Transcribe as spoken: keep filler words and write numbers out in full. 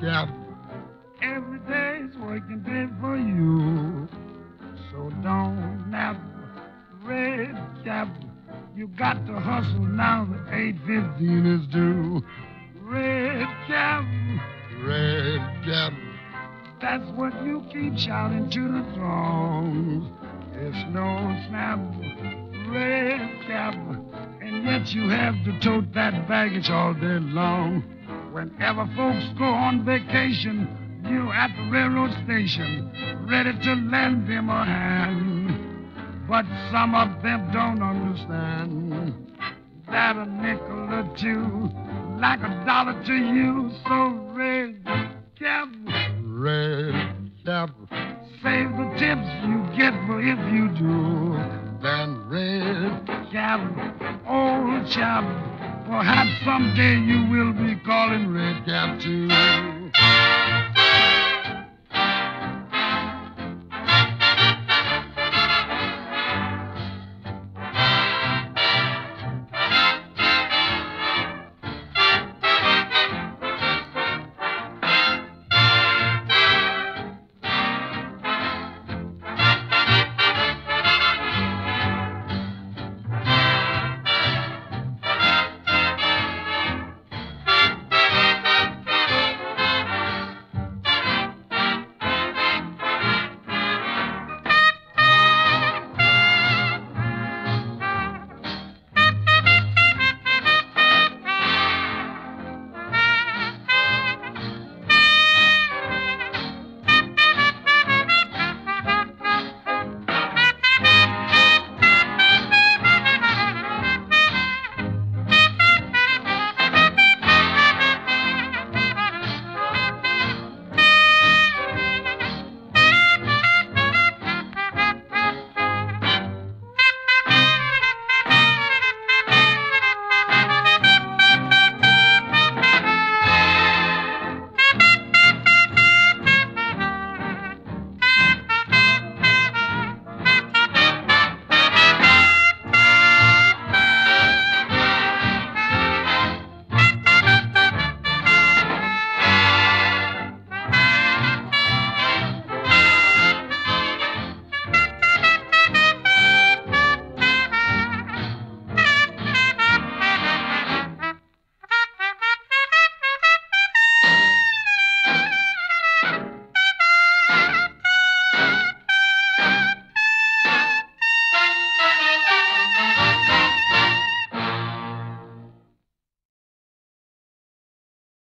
cap. Every day's working day for you. So don't nap, red cap. You got to hustle now, the eight fifteen is due. Red cap, red cap. That's what you keep shouting to the throng. It's no snap, red cap. And yet you have to tote that baggage all day long. Whenever folks go on vacation, you at the railroad station, ready to lend them a hand. But some of them don't understand that a nickel or two, like a dollar to you. So red cap, red cap. Save the tips you get for if you do. Then red cap, old chap. Perhaps someday you will be calling red cap too.